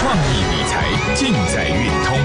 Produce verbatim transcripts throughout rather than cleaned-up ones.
创意理财尽在运通。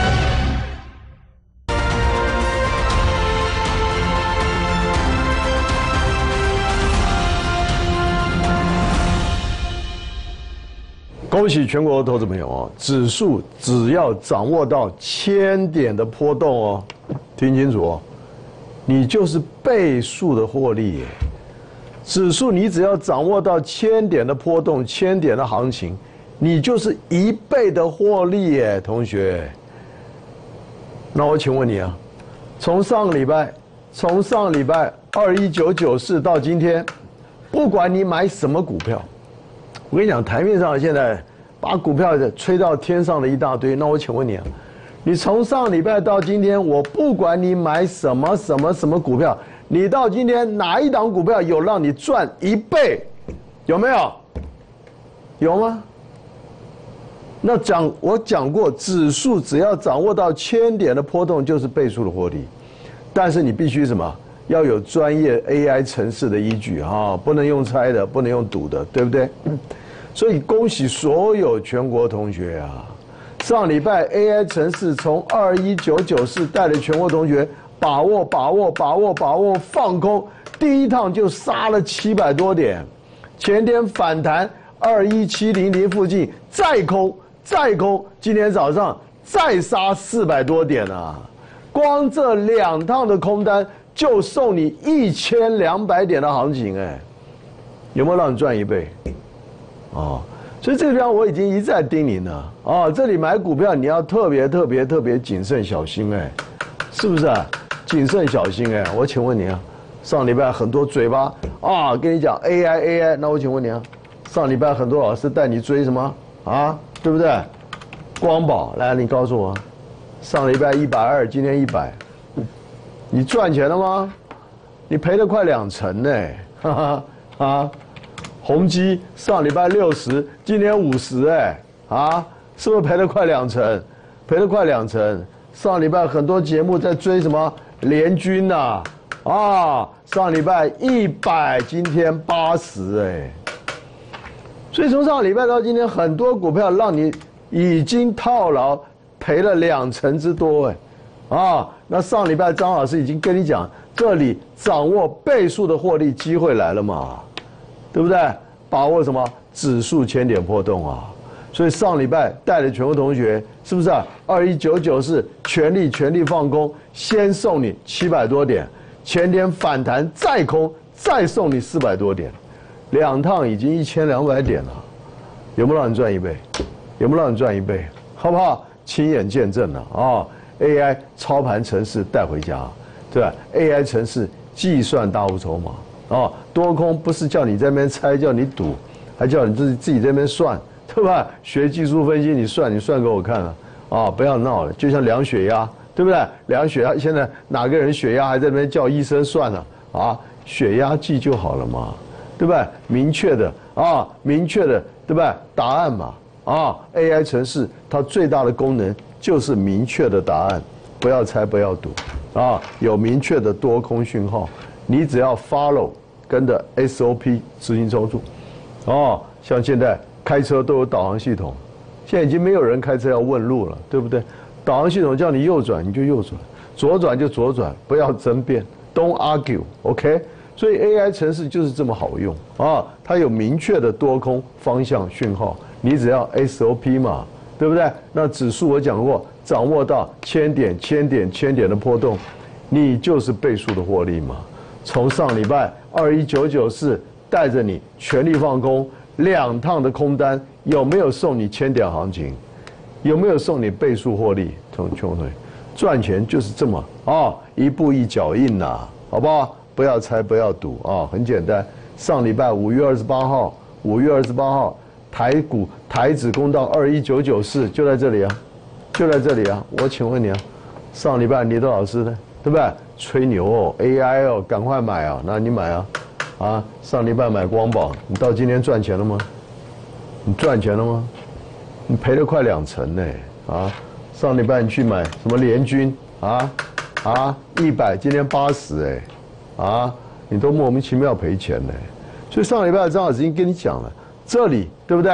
恭喜全国投资朋友哦！指数只要掌握到千点的波动哦，听清楚哦，你就是倍数的获利耶。指数你只要掌握到千点的波动、千点的行情，你就是一倍的获利耶，同学。那我请问你啊，从上个礼拜，从上个礼拜二一九九四到今天，不管你买什么股票，我跟你讲，台面上现在把股票吹到天上的一大堆。那我请问你啊，你从上礼拜到今天，我不管你买什么什么什么股票，你到今天哪一档股票有让你赚一倍？有没有？有吗？那讲我讲过，指数只要掌握到千点的波动，就是倍数的获利。但是你必须什么？要有专业 A I 程式的依据哈，不能用猜的，不能用赌的，对不对？所以恭喜所有全国同学啊！上礼拜 A I 程式从二一九九四带着全国同学把握把握把握把握放空，第一趟就杀了七百多点，前天反弹二一七零零附近再空再空，今天早上再杀四百多点啊！光这两趟的空单就送你一千两百点的行情，哎，有没有让你赚一倍？哦，所以这个地方我已经一再叮咛了哦，这里买股票你要特别特别特别谨慎小心，哎，是不是啊？谨慎小心，哎，我请问你啊，上礼拜很多嘴巴啊跟你讲 A I A I， 那我请问你啊，上礼拜很多老师带你追什么啊？对不对？光宝，来，你告诉我，上礼拜一百二，今天一百。你赚钱了吗？你赔了快两成呢，哈哈啊！宏基上礼拜六十，今天五十，哎，啊，是不是赔了快两成？赔了快两成。上礼拜很多节目在追什么联军呐，啊，上礼拜一百，今天八十，哎。所以从上礼拜到今天，很多股票让你已经套牢，赔了两成之多，哎，啊。那上礼拜张老师已经跟你讲，这里掌握倍数的获利机会来了嘛，对不对？把握什么指数千点波动啊？所以上礼拜带着全国同学，是不是啊？二一九九四全力全力放空，先送你七百多点，前天反弹再空，再送你四百多点，两趟已经一千两百点了，有没有让你赚一倍？有没有让你赚一倍？好不好？亲眼见证了啊！A I 操盘程式带回家，对吧 ？A I 程式计算大户筹码，哦，多空不是叫你在那边猜，叫你赌，还叫你自己自己在那边算，对吧？学技术分析，你算，你算给我看啊！啊，不要闹了，就像量血压，对不对？量血压，现在哪个人血压还在那边叫医生算呢？啊，血压计就好了嘛，对吧？明确的啊，明确的，对吧？答案嘛，啊 ，A I 程式它最大的功能。就是明确的答案，不要猜，不要赌，啊，有明确的多空讯号，你只要 follow 跟着 S O P 执行操作，哦，像现在开车都有导航系统，现在已经没有人开车要问路了，对不对？导航系统叫你右转你就右转，左转就左转，不要争辩 ，Don't argue，OK？ 所以 A I 程式就是这么好用啊，它有明确的多空方向讯号，你只要 S O P 嘛。对不对？那指数我讲过，掌握到千点、千点、千点的波动，你就是倍数的获利嘛。从上礼拜二一九九四带着你全力放空两趟的空单，有没有送你千点行情？有没有送你倍数获利？同学们，赚钱就是这么啊、哦，一步一脚印呐，好不好？不要猜，不要赌啊、哦，很简单。上礼拜五月二十八号，五月二十八号。台股台指公道二一九九四就在这里啊，就在这里啊！我请问你啊，上礼拜李德老师呢，对不对？吹牛哦 ，A I 哦，赶快买啊！那你买啊，啊！上礼拜买光宝，你到今天赚钱了吗？你赚钱了吗？你赔了快两成呢！啊！上礼拜你去买什么联军啊啊一百，今天八十哎，啊！你都莫名其妙赔钱呢。所以上礼拜张老师已经跟你讲了。这里对不对？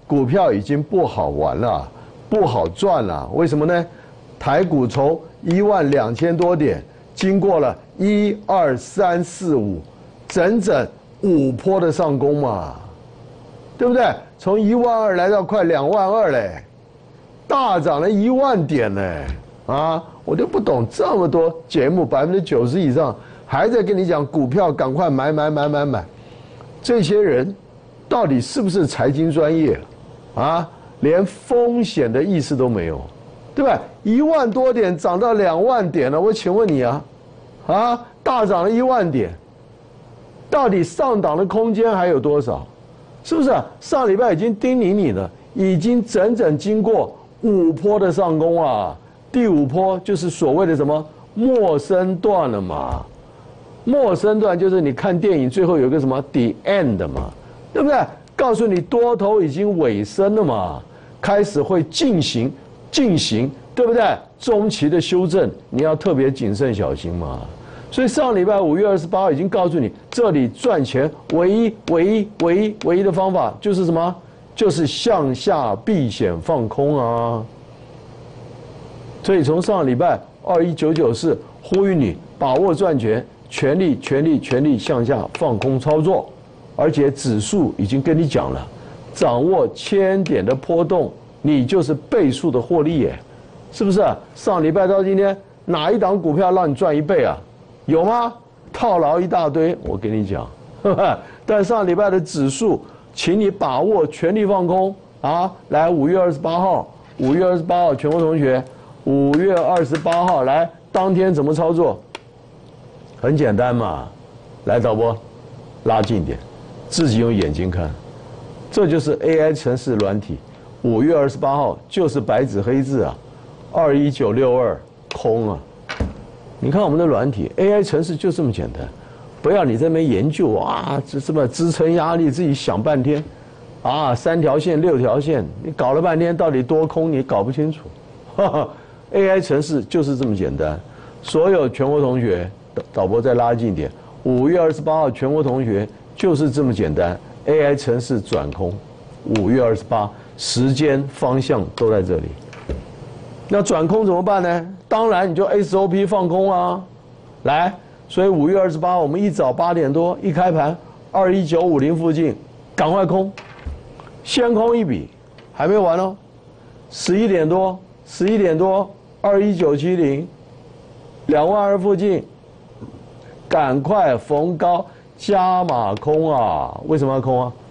股票已经不好玩了，不好赚了。为什么呢？台股从一万两千多点，经过了一二三四五，整整五波的上攻嘛，对不对？从一万二来到快两万二嘞，大涨了一万点嘞，啊，我就不懂这么多节目百分之九十以上还在跟你讲股票，赶快买买买买买，这些人到底是不是财经专业？啊，连风险的意识都没有，对吧？一万多点涨到两万点了，我请问你啊，啊，大涨了一万点，到底上档的空间还有多少？是不是啊？上礼拜已经叮咛你了，已经整整经过五波的上攻啊，第五波就是所谓的什么末升段了嘛。末升段就是你看电影最后有一个什么 the end 嘛，对不对？告诉你多头已经尾声了嘛，开始会进行进行，对不对？中期的修正，你要特别谨慎小心嘛。所以上礼拜五月二十八号已经告诉你，这里赚钱唯一唯一唯一唯一的方法就是什么？就是向下避险放空啊。所以从上礼拜二一九九四呼吁你把握赚钱，全力全力全力向下放空操作。而且指数已经跟你讲了，掌握千点的波动，你就是倍数的获利耶，是不是啊？上礼拜到今天，哪一档股票让你赚一倍啊？有吗？套牢一大堆，我跟你讲，呵呵，但上礼拜的指数，请你把握全力放空啊！来，五月二十八号，五月二十八号，全国同学，五月二十八号来，当天怎么操作？很简单嘛，来导播，拉近一点。自己用眼睛看，这就是 A I 程式软体。五月二十八号就是白纸黑字啊，二一九六二空啊。你看我们的软体 A I 程式就这么简单，不要你在那边研究啊，这什么支撑压力自己想半天，啊，三条线六条线，你搞了半天到底多空你搞不清楚。哈哈 A I 程式就是这么简单。所有全国同学，导播再拉近一点，五月二十八号全国同学。就是这么简单 ，A I 程式转空，五月二十八，时间方向都在这里。那转空怎么办呢？当然你就 S O P 放空啊，来，所以五月二十八我们一早八点多一开盘，二一九五零附近，赶快空，先空一笔，还没完哦，十一点多，十一点多，二一九七零，两万二附近，赶快逢高。加码空啊！为什么要空啊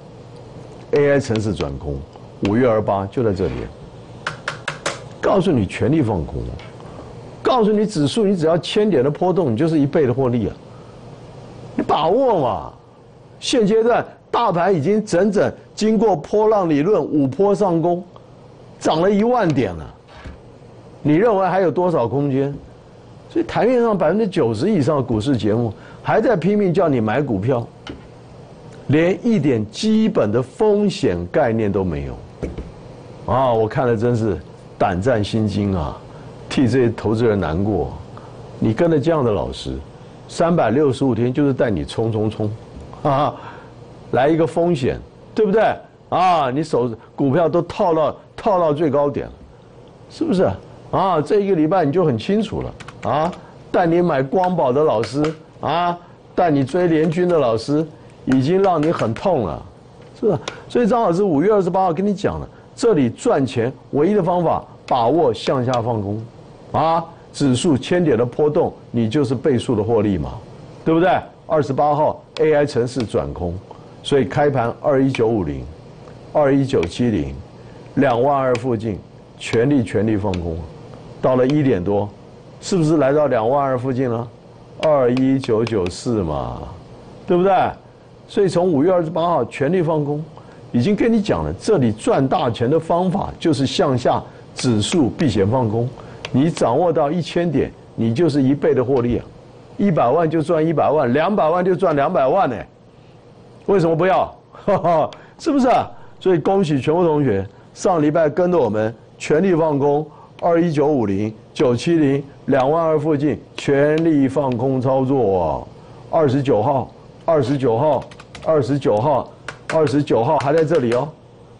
？A I 程式转空，五月二十八就在这里。告诉你全力放空，告诉你指数你只要千点的波动，你就是一倍的获利啊！你把握嘛！现阶段大盘已经整整经过波浪理论五波上攻，涨了一万点了。你认为还有多少空间？所以台面上百分之九十以上的股市节目。还在拼命叫你买股票，连一点基本的风险概念都没有，啊！我看了真是胆战心惊啊，替这些投资人难过。你跟着这样的老师，三百六十五天就是带你冲冲冲，啊！来一个风险，对不对？啊！你手股票都套到套到最高点了，是不是？啊！这一个礼拜你就很清楚了啊！带你买光宝的老师。啊，带你追联军的老师，已经让你很痛了，是吧？所以张老师五月二十八号跟你讲了，这里赚钱唯一的方法，把握向下放空，啊，指数千点的波动，你就是倍数的获利嘛，对不对？二十八号 A I 程式转空，所以开盘二一九五零，二一九七零，两万二附近，全力全力放空，到了一点多，是不是来到两万二附近了？二一九九四嘛，对不对？所以从五月二十八号全力放空，已经跟你讲了，这里赚大钱的方法就是向下指数避险放空。你掌握到一千点，你就是一倍的获利啊！一百万就赚一百万，两百万就赚两百万呢。为什么不要？哈哈，是不是啊？所以恭喜全国同学，上礼拜跟着我们全力放空，二一九五零、九七零。两万二附近全力放空操作啊！二十九号、二十九号、二十九号、二十九号还在这里哦，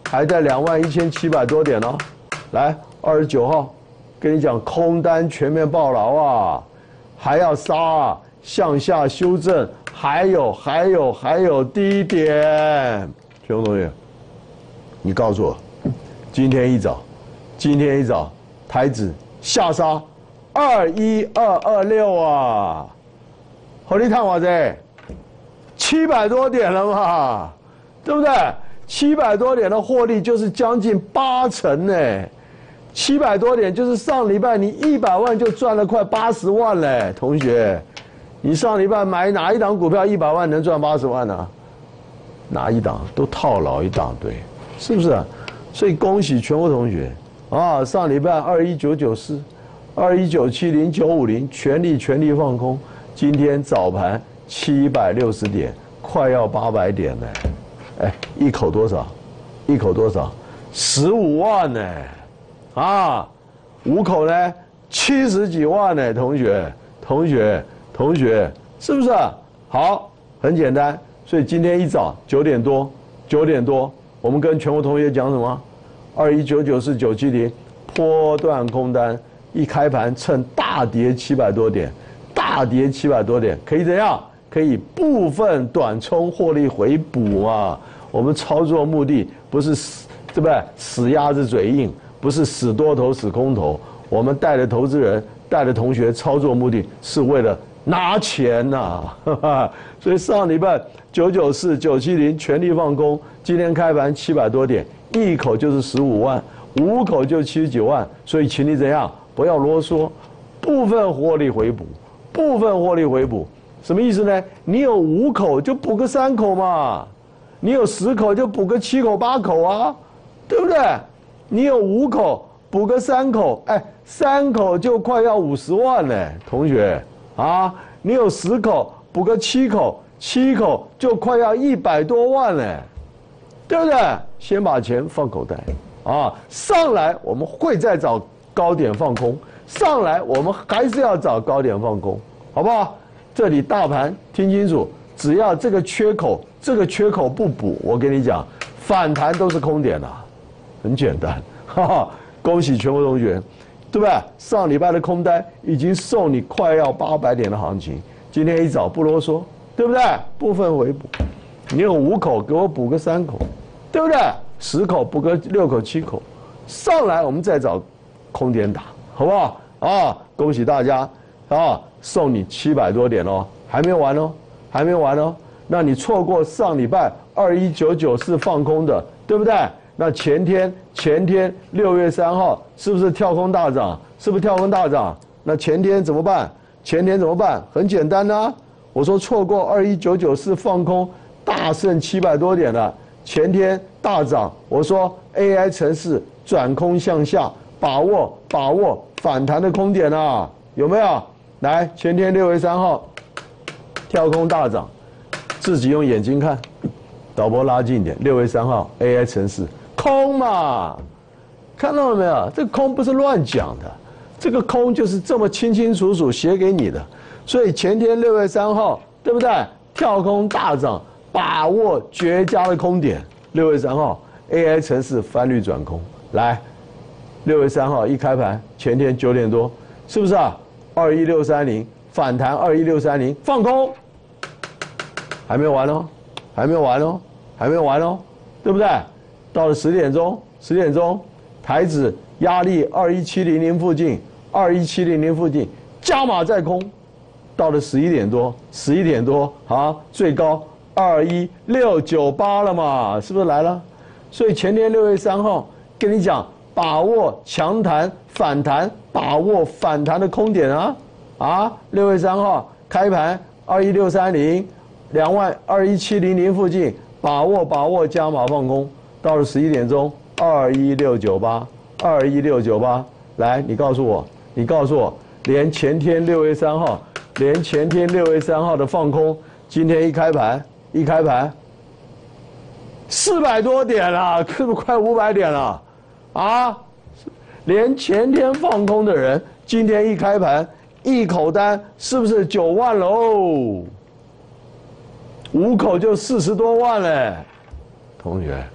还在两万一千七百多点哦。来，二十九号，跟你讲，空单全面爆牢啊，还要杀啊，向下修正，还有还有还有低点。全国同学，你告诉我，今天一早，今天一早，台指下杀二一二二六啊，好，你看我这七百多点了嘛，对不对？七百多点的获利就是将近八成呢，七百多点就是上礼拜你一百万就赚了快八十万嘞，同学，你上礼拜买哪一档股票一百万能赚八十万呢、啊？哪一档都套牢一大堆，是不是、啊？所以恭喜全国同学啊！上礼拜二一九九四、二一九七零、九五零全力全力放空，今天早盘七百六十点，快要八百点呢。哎，一口多少？一口多少？十五万呢！啊，五口呢？七十几万呢！同学，同学，同学，是不是、啊？好，很简单。所以今天一早九点多，九点多，我们跟全国同学讲什么？二一九九四九七零波段空单，一开盘趁大跌七百多点，大跌七百多点，可以怎样？可以部分短冲获利回补啊！我们操作目的不是死，对不对？死鸭子嘴硬，不是死多头死空头。我们带着投资人，带着同学操作目的是为了拿钱呐、啊！所以上礼拜九九四九七零全力放空，今天开盘七百多点，一口就是十五万，五口就七十九万。所以请你怎样？不要啰嗦，部分获利回补，部分获利回补。什么意思呢？你有五口就补个三口嘛，你有十口就补个七口八口啊，对不对？你有五口补个三口，哎，三口就快要五十万嘞，同学啊！你有十口补个七口，七口就快要一百多万嘞，对不对？先把钱放口袋啊，上来我们会再找高点放空，上来我们还是要找高点放空，好不好？这里大盘听清楚，只要这个缺口，这个缺口不补，我跟你讲，反弹都是空点啊，很简单，哈哈！恭喜全国同学，对不对？上礼拜的空单已经送你快要八百点的行情，今天一早不啰嗦，对不对？部分回补，你有五口给我补个三口，对不对？十口补个六口七口，上来我们再找空点打，好不好？啊，恭喜大家啊！送你七百多点哦，还没完哦，还没完哦。那你错过上礼拜二一九九四放空的，对不对？那前天前天六月三号是不是跳空大涨？是不是跳空大涨？那前天怎么办？前天怎么办？很简单啊，我说错过二一九九四放空大胜七百多点了，前天大涨，我说 A I 程式转空向下，把握把握反弹的空点啊，有没有？来，前天六月三号跳空大涨，自己用眼睛看，导播拉近一点。六月三号 A I 程式空嘛，看到了没有？这个空不是乱讲的，这个空就是这么清清楚楚写给你的。所以前天六月三号，对不对？跳空大涨，把握绝佳的空点。六月三号 A I 程式翻绿转空，来，六月三号一开盘，前天九点多，是不是啊？二一六三零反弹，二一六三零放空，还没完哦，还没完哦，还没完哦，对不对？到了十点钟，十点钟，台指压力二一七零零附近，二一七零零附近加码再空，到了十一点多，十一点多啊，最高二一六九八了嘛，是不是来了？所以前天六月三号跟你讲，把握强弹反弹，把握反弹的空点啊啊！六月三号开盘二一六三零，两万二一七零零附近，把握把握加码放空，到了十一点钟二一六九八，二一六九八，来，你告诉我，你告诉我，连前天六月三号，连前天六月三号的放空，今天一开盘一开盘，四百多点了，是不是快五百点了？啊，连前天放空的人，今天一开盘一口单，是不是九万喽？五口就四十多万嘞，同学，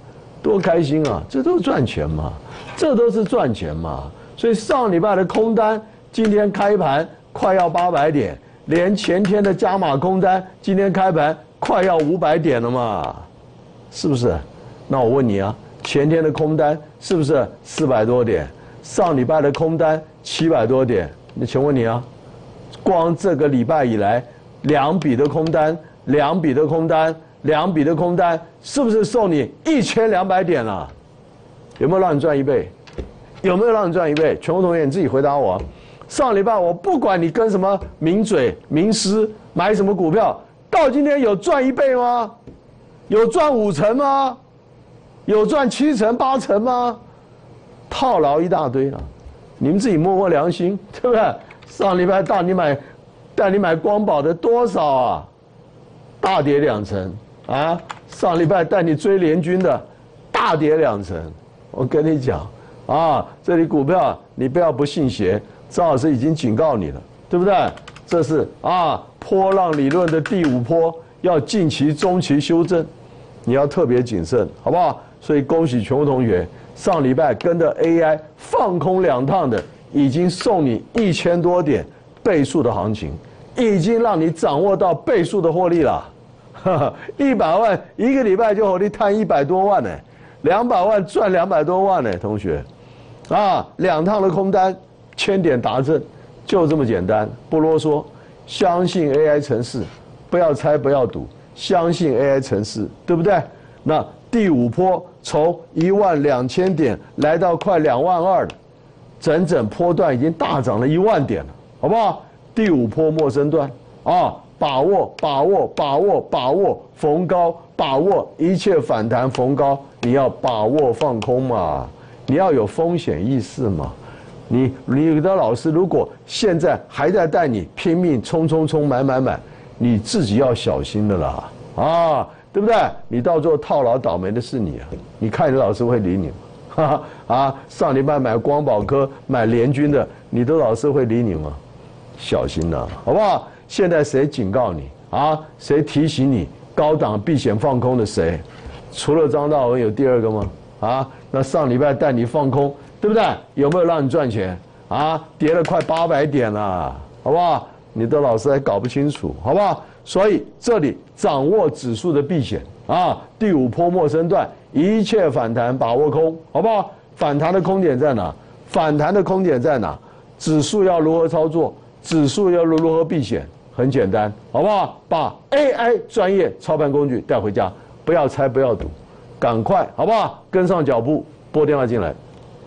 多开心啊！这都是赚钱嘛，这都是赚钱嘛。所以上礼拜的空单，今天开盘快要八百点，连前天的加码空单，今天开盘快要五百点了嘛，是不是？那我问你啊，前天的空单是不是四百多点？上礼拜的空单七百多点？那请问你啊，光这个礼拜以来，两笔的空单，两笔的空单。两笔的空单是不是送你一千两百点了？有没有让你赚一倍？有没有让你赚一倍？全国同学你自己回答我。上礼拜我不管你跟什么名嘴、名师买什么股票，到今天有赚一倍吗？有赚五成吗？有赚七成、八成吗？套牢一大堆了，你们自己摸摸良心，对不对？上礼拜带你买，带你买光宝的多少啊？大跌两成。啊，上礼拜带你追联军的，大跌两成。我跟你讲，啊，这里股票你不要不信邪，张老师已经警告你了，对不对？这是啊，波浪理论的第五波，要近期、中期修正，你要特别谨慎，好不好？所以恭喜全国同学，上礼拜跟着 A I 放空两趟的，已经送你一千多点倍数的行情，已经让你掌握到倍数的获利了。一百万一个礼拜就火力摊一百多万呢，两百万赚两百多万呢，同学，啊，两趟的空单，千点达阵，就这么简单，不啰嗦，相信 A I 程式，不要猜不要赌，相信 A I 程式，对不对？那第五波从一万两千点来到快两万二了，整整波段已经大涨了一万点了，好不好？第五波末升段啊。把握，把握，把握，把握逢高，把握一切反弹逢高，你要把握放空嘛，你要有风险意识嘛。你你的老师如果现在还在带你拼命冲冲冲买买买，你自己要小心的啦，啊，对不对？你到最后套牢倒霉的是你啊！你看你的老师会理你吗？哈哈啊，上礼拜买光宝科、买联军的，你的老师会理你吗？小心呐，好不好？现在谁警告你啊？谁提醒你高档避险放空的谁？除了张大文有第二个吗？啊，那上礼拜带你放空，对不对？有没有让你赚钱？啊，跌了快八百点了，好不好？你的老师还搞不清楚，好不好？所以这里掌握指数的避险啊，第五波末升段，一切反弹把握空，好不好？反弹的空点在哪？反弹的空点在哪？指数要如何操作？指数要如何避险？很简单，好不好？把 A I 专业操盘工具带回家，不要猜，不要赌，赶快，好不好？跟上脚步，拨电话进来。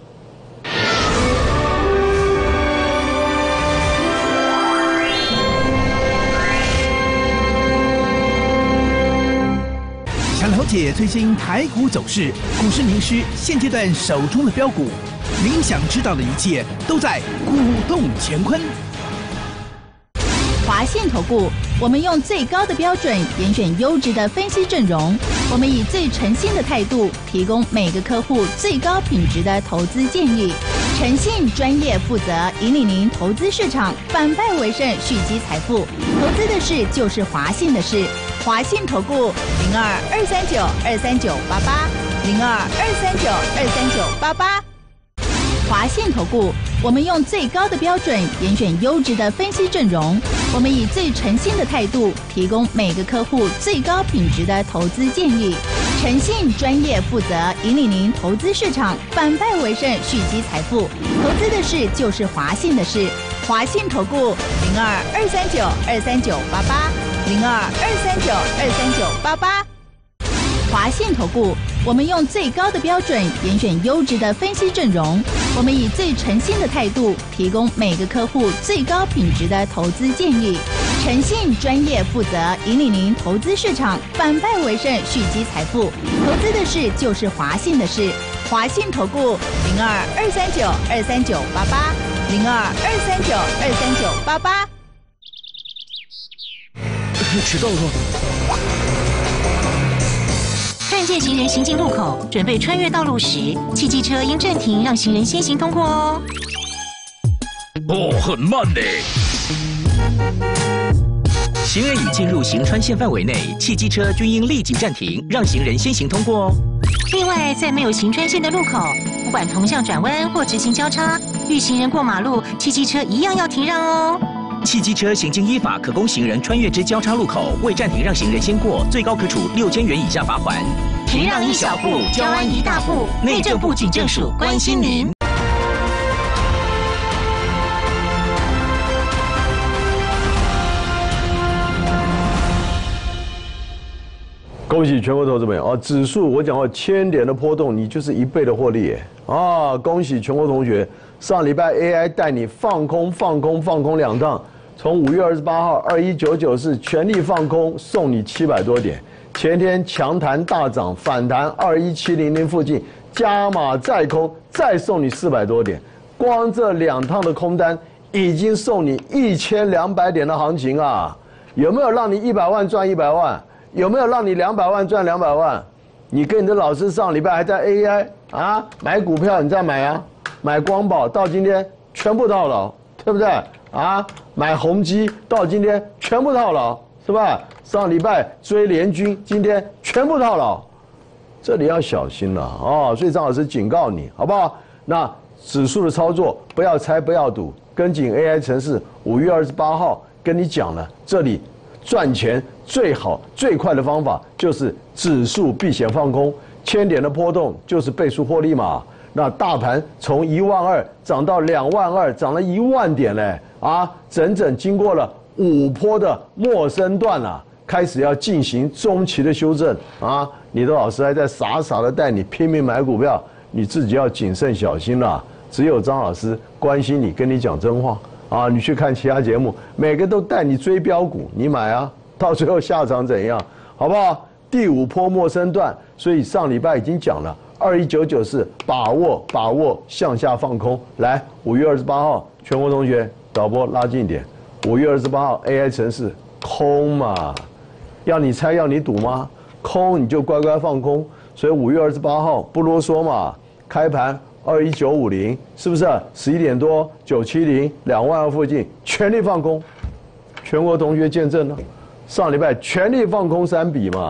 想了解最新台股走势，股市名师现阶段手中的标股，您想知道的一切都在股动乾坤。 华信投顾，我们用最高的标准严选优质的分析阵容，我们以最诚信的态度提供每个客户最高品质的投资建议，诚信、专业、负责，引领您投资市场反败为胜，蓄积财富。投资的事就是华信的事，华信投顾零二二三九二三九八八零二二三九二三九八八。华信投顾，我们用最高的标准严选优质的分析阵容，我们以最诚信的态度提供每个客户最高品质的投资建议，诚信、专业、负责，引领您投资市场反败为胜，蓄积财富。投资的事就是华信的事，华信投顾零二二三九二三九八八零二二三九二三九八八。华信投顾，我们用最高的标准严选优质的分析阵容，我们以最诚信的态度提供每个客户最高品质的投资建议，诚信、专业、负责，引领您投资市场反败为胜，蓄积财富。投资的事就是华信的事，华信投顾零二二三九二三九八八零二二三九二三九八八。 迟到了。 看见行人行进路口，准备穿越道路时，汽机车应暂停，让行人先行通过哦。 哦，很慢呢。 行人已进入行穿线范围内，汽机车均应立即暂停，让行人先行通过哦。 另外，在没有行穿线的路口，不管同向转弯或直行交叉，遇行人过马路，汽机车一样要停让哦。 汽机车行经依法可供行人穿越之交叉路口，未暂停让行人先过，最高可处六千元以下罚款。 停让一小步，交安一大步。内政部警政署关心您。 恭喜全国投资朋友啊！指数我讲过千点的波动，你就是一倍的获利耶啊！恭喜全国同学，上礼拜 A I 带你放空放空放空两趟，从五月二十八号二一九九四全力放空，送你七百多点。前天强弹大涨，反弹二一七零零附近，加码再空，再送你四百多点。光这两趟的空单已经送你一千两百点的行情啊！有没有让你一百万赚一百万？有没有让你两百万赚两百万？你跟你的老师上礼拜还在 A I 啊买股票，你在买啊，买光宝到今天全部套牢，对不对啊？买宏基到今天全部套牢，是吧？上礼拜追联军，今天全部套牢，这里要小心了哦。所以张老师警告你，好不好？那指数的操作不要猜不要赌，跟紧 A I 程式，五月二十八号跟你讲了，这里赚钱最好最快的方法就是指数避险放空，千点的波动就是倍数获利嘛。那大盘从一万二涨到两万二，涨了一万点嘞啊！整整经过了五波的末升段啊，开始要进行中期的修正啊！你的老师还在傻傻的带你拼命买股票，你自己要谨慎小心啦。只有张老师关心你，跟你讲真话。啊，你去看其他节目，每个都带你追标股，你买啊，到最后下场怎样，好不好？第五波末升段，所以上礼拜已经讲了，二一九九四把握把握向下放空。来，五月二十八号，全国同学导播拉近一点，五月二十八号 A I 程式空嘛，要你猜要你赌吗？空你就乖乖放空。所以五月二十八号不啰嗦嘛，开盘。二一九五零是不是？十一点多，九七零两万附近全力放空，全国同学见证了。上礼拜全力放空三笔嘛，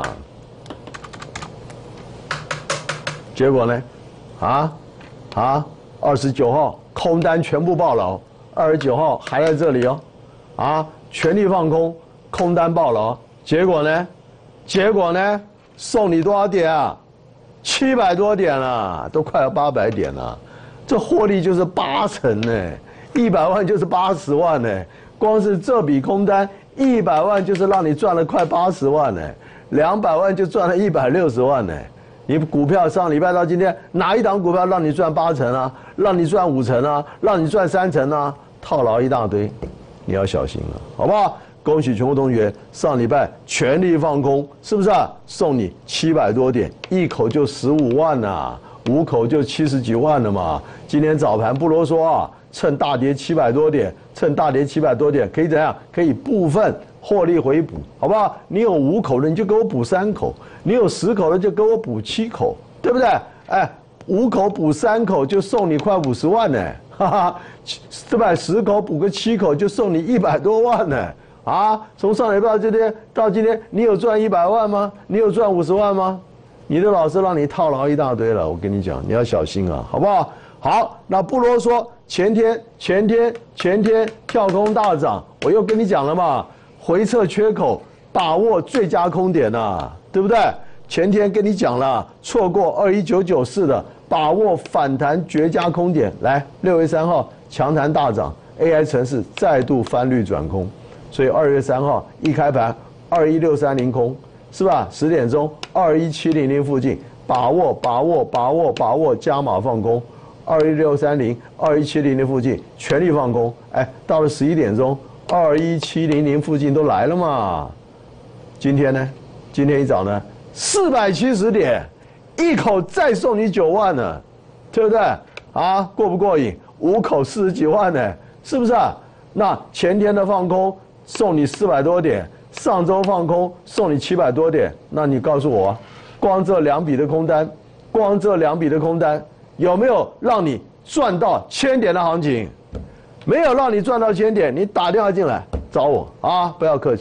结果呢？啊啊！二十九号空单全部爆牢，二十九号还在这里哦，啊，全力放空，空单爆牢，结果呢？结果呢？送你多少点啊？七百多点了，都快要八百点了，这获利就是八成呢，一百万就是八十万呢，光是这笔空单一百万就是让你赚了快八十万呢，两百万就赚了一百六十万呢。你股票上礼拜到今天哪一档股票让你赚八成啊？让你赚五成啊？让你赚三成啊？套牢一大堆，你要小心了，好不好？恭喜全国同学，上礼拜全力放空，是不是啊？送你七百多点，一口就十五万呐，五口就七十几万了嘛。今天早盘不啰嗦啊，趁大跌七百多点，趁大跌七百多点，可以怎样？可以部分获利回补，好不好？你有五口的你就给我补三口，你有十口的就给我补七口，对不对？哎，五口补三口就送你快五十万呢，哈哈，对吧？十口补个七口就送你一百多万呢。啊，从上礼拜到今天，到今天，你有赚一百万吗？你有赚五十万吗？你的老师让你套牢一大堆了，我跟你讲，你要小心啊，好不好？好，那不啰嗦，前天、前天、前天跳空大涨，我又跟你讲了嘛，回撤缺口，把握最佳空点呐、啊，对不对？前天跟你讲了，错过二一九九四的，把握反弹绝佳空点。来，六月三号强弹大涨 ，A I 程式再度翻绿转空。所以二月三号一开盘，二一六三零空，是吧？十点钟二一七零零附近，把握把握把握把握加码放空，二一六三零、二一七零零附近全力放空。哎，到了十一点钟，二一七零零附近都来了嘛。今天呢？今天一早呢，四百七十点，一口再送你九万呢，对不对？啊，过不过瘾？五口四十几万呢，是不是啊？那前天的放空。送你四百多点，上周放空送你七百多点，那你告诉我，光这两笔的空单，光这两笔的空单有没有让你赚到千点的行情？没有让你赚到千点，你打电话进来找我啊，不要客气，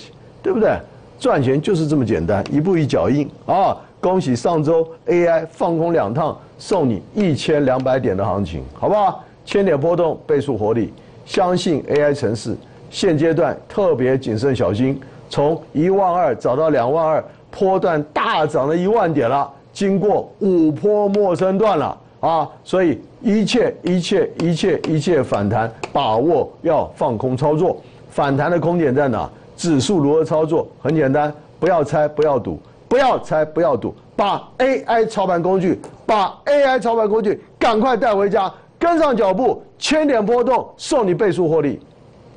对不对？赚钱就是这么简单，一步一脚印啊！恭喜上周 A I 放空两趟，送你一千两百点的行情，好不好？千点波动，倍数活力，相信 A I 程式。现阶段特别谨慎小心，从一万二涨到两万二，波段大涨了一万点了，经过五波陌生段了啊！所以一切一切一切一切反弹，把握要放空操作。反弹的空点在哪？指数如何操作？很简单，不要猜，不要赌，不要猜，不要赌，把 A I 操盘工具，把 A I 操盘工具赶快带回家，跟上脚步，千点波动，送你倍数获利。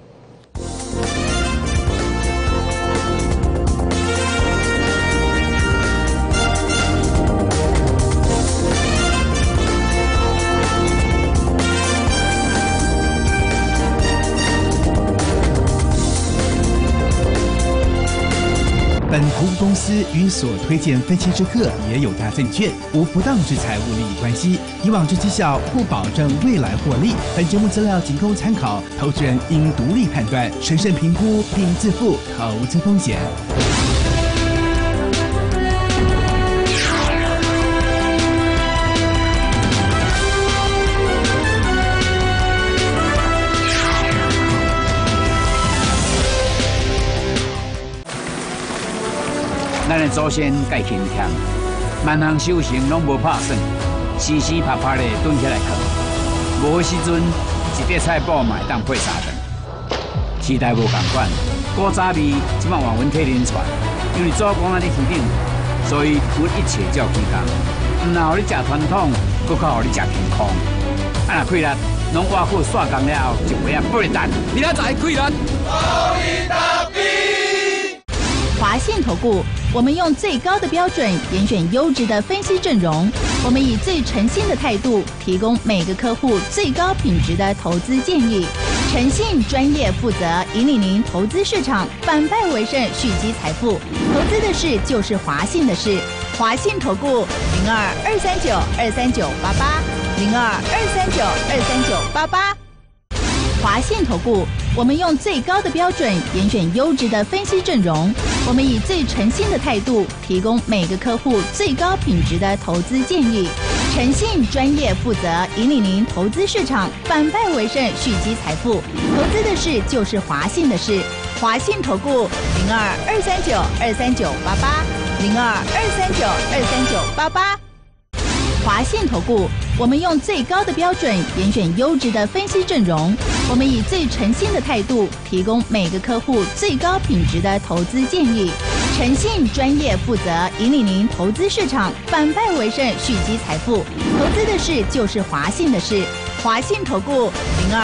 本服务公司与所推荐分期之客也有大证券无不当之财务利益关系，以往之绩效不保证未来获利。本节目资料仅供参考，投资人应独立判断、审慎评估并自负投资风险。 咱的祖先介勤俭，万项修行拢无拍算，时时拍拍的蹲起来靠。无的时阵，一碟菜脯嘛会当配三顿。时代无共款，古早味即摆换阮替恁传，因为祖公仔咧天顶，所以阮一切照起工。毋但互你食传统，搁较互你食健康。啊，若气力拢挖苦煞工了后，一杯啊八日蛋，明仔载气力。 华信投顾，我们用最高的标准严选优质的分析阵容，我们以最诚信的态度提供每个客户最高品质的投资建议，诚信、专业、负责，引领您投资市场反败为胜，蓄积财富。投资的事就是华信的事，华信投顾零二二三九二三九八八零二二三九二三九八八。华信投顾，我们用最高的标准严选优质的分析阵容，我们以最诚信的态度提供每个客户最高品质的投资建议，诚信、专业、负责，引领您投资市场反败为胜，蓄积财富。投资的事就是华信的事，华信投顾零二二三九二三九八八零二二三九二三九八八。华信投顾，我们用最高的标准严选优质的分析阵容，我们以最诚信的态度提供每个客户最高品质的投资建议，诚信、专业、负责，引领您投资市场反败为胜，蓄积财富。投资的事就是华信的事，华信投顾零二。